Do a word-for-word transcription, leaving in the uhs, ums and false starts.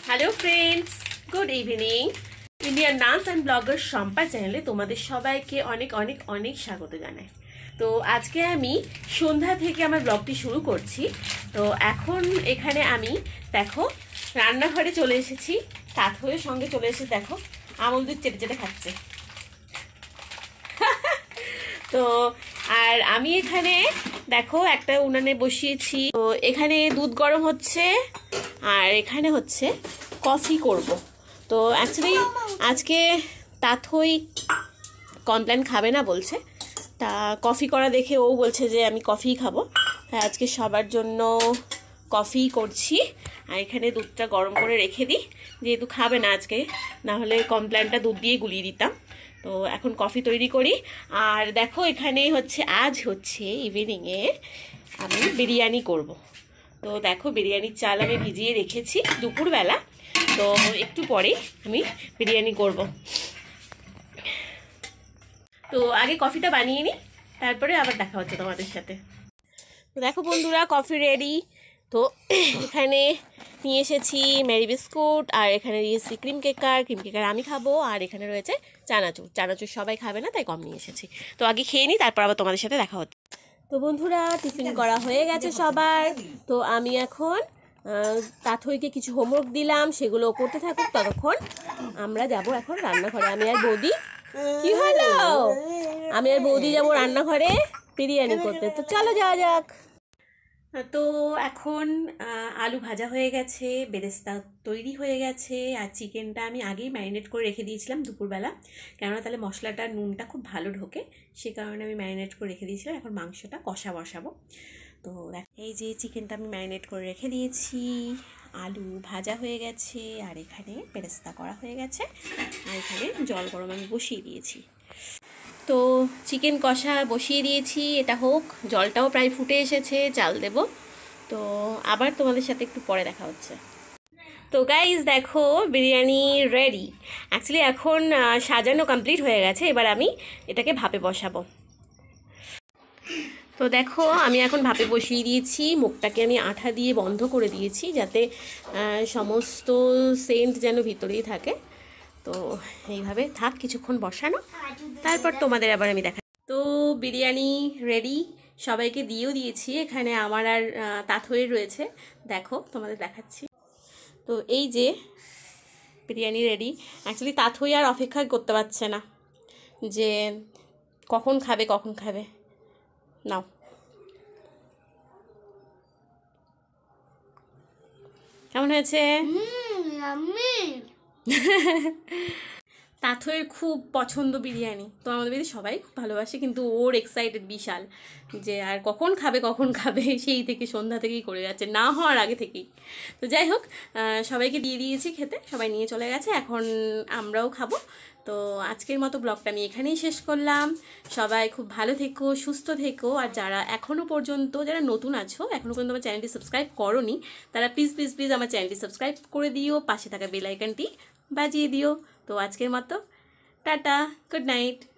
Hello friends, good evening. Indian dance and blogger Shampa চ্যানেলে তোমাদের সবাইকে অনেক অনেক অনেক স্বাগত জানাই। তো আজকে আমি সন্ধ্যা থেকে আমার ব্লগটি শুরু করছি। তো এখন এখানে আমি দেখো রান্নাঘরে চলে এসেছি, তাথয়ের সঙ্গে চলে এসে দেখো আমুল দুধ চেটে চেটে খাচ্ছে। তো আর আমি এখানে দেখো একটা উনানে বসিয়েছি। তো এখানে দুধ গরম হচ্ছে আর এখানে হচ্ছে কফি করব। তো অ্যাকচুয়ালি আজকে তাথই কমপ্লেন খাবে না বলছে, তা কফি করা দেখে ও বলছে যে আমি কফি খাবো। আজকে সবার জন্য কফি করছি আর এখানে দুধটা গরম করে রেখে দিই, যেহেতু খাবে না আজকে, না হলে কমপ্লেনটা দুধ দিয়ে গুলিয়ে দিতাম। তো এখন কফি তৈরি করি। আর দেখো এখানে হচ্ছে আজ হচ্ছে ইভিনিংয়ে আমি বিরিয়ানি করব। তো দেখো বিরিয়ানির চাল আমি ভিজিয়ে রেখেছি দুপুরবেলা, তো একটু পরেই আমি বিরিয়ানি করব। তো আগে কফিটা বানিয়ে নিই, তারপরে আবার দেখা হচ্ছে তোমাদের সাথে। তো দেখো বন্ধুরা, কফি রেডি। তো এখানে নিয়ে এসেছি মেরি বিস্কুট আর এখানে দিয়েছি ক্রিম কেকার। ক্রিম কেকার আমি খাবো আর এখানে রয়েছে চানাচুর। চানাচুর সবাই খাবে না, তাই কম নিয়ে এসেছি। তো আগে খেয়ে নিই, তারপর আবার তোমাদের সাথে দেখা হচ্ছে। তো বন্ধুরা, টিফিন করা হয়ে গেছে সবার। তো আমি এখন তাথইকে কিছু হোমওয়ার্ক দিলাম, সেগুলো করতে থাকুক, ততক্ষণ আমরা যাব এখন রান্নাঘরে। আমি আর বৌদি কি হলো আমি আর বৌদি যাবো রান্নাঘরে বিরিয়ানি করতে। তো চলো যাওয়া যাক। তো এখন আলু ভাজা হয়ে গেছে, বেরেস্তা তৈরি হয়ে গেছে, আর চিকেনটা আমি আগেই ম্যারিনেট করে রেখে দিয়েছিলাম দুপুরবেলা, কেননা তাহলে মশলাটা নুনটা খুব ভালো ঢোকে, সে কারণে আমি ম্যারিনেট করে রেখে দিয়েছিলাম। এখন মাংসটা কষা বসাবো। তো এই যে চিকেনটা আমি ম্যারিনেট করে রেখে দিয়েছি, আলু ভাজা হয়ে গেছে, আর এখানে বেরেস্তা করা হয়ে গেছে, আর এখানে জল গরম আমি বসিয়ে দিয়েছি। তো চিকেন কষা বসিয়ে দিয়েছি, এটা হোক, জলটাও প্রায় ফুটে এসেছে, চাল দেব। তো আবার তোমাদের সাথে একটু পরে দেখা হচ্ছে। তো গাইজ দেখো বিরিয়ানি রেডি। অ্যাকচুয়ালি এখন সাজানো কমপ্লিট হয়ে গেছে, এবার আমি এটাকে ভাপে বসাবো। তো দেখো আমি এখন ভাপে বসিয়ে দিয়েছি, মুখটাকে আমি আঠা দিয়ে বন্ধ করে দিয়েছি যাতে সমস্ত সেন্ট যেন ভিতরেই থাকে। তো এইভাবে থাক কিছুক্ষণ বসানো, তারপর তোমাদের আবার আমি দেখাই। তো বিরিয়ানি রেডি, সবাইকে দিয়েও দিয়েছি। এখানে আমার আর তাথইয়ের রয়েছে, দেখো তোমাদের দেখাচ্ছি। তো এই যে বিরিয়ানি রেডি। অ্যাকচুয়ালি তাথই আর অপেক্ষা করতে পারছে না যে কখন খাবে কখন খাবে। নাও, কেমন হয়েছে? তাথইয়ের খুব পছন্দ বিরিয়ানি, তো আমাদের বাড়িতে সবাই খুব ভালোবাসে, কিন্তু ওর এক্সাইটেড বিশাল যে আর কখন খাবে কখন খাবে, সেই থেকে সন্ধ্যা থেকেই করে যাচ্ছে, না হওয়ার আগে থেকেই। তো যাই হোক, সবাইকে দিয়ে দিয়েছি খেতে, সবাই নিয়ে চলে গেছে, এখন আমরাও খাবো। তো আজকের মতো ব্লগটা আমি এখানেই শেষ করলাম। সবাই খুব ভালো থেকো, সুস্থ থেকো, আর যারা এখনও পর্যন্ত, যারা নতুন আছো, এখনও পর্যন্ত আমার চ্যানেলটি সাবস্ক্রাইব করোনি, তারা প্লিজ প্লিজ প্লিজ আমার চ্যানেলটি সাবস্ক্রাইব করে দিও, পাশে থাকা বেল আইকনটি বাজিয়ে দিও। তো আজকের মতো টাটা, গুড নাইট।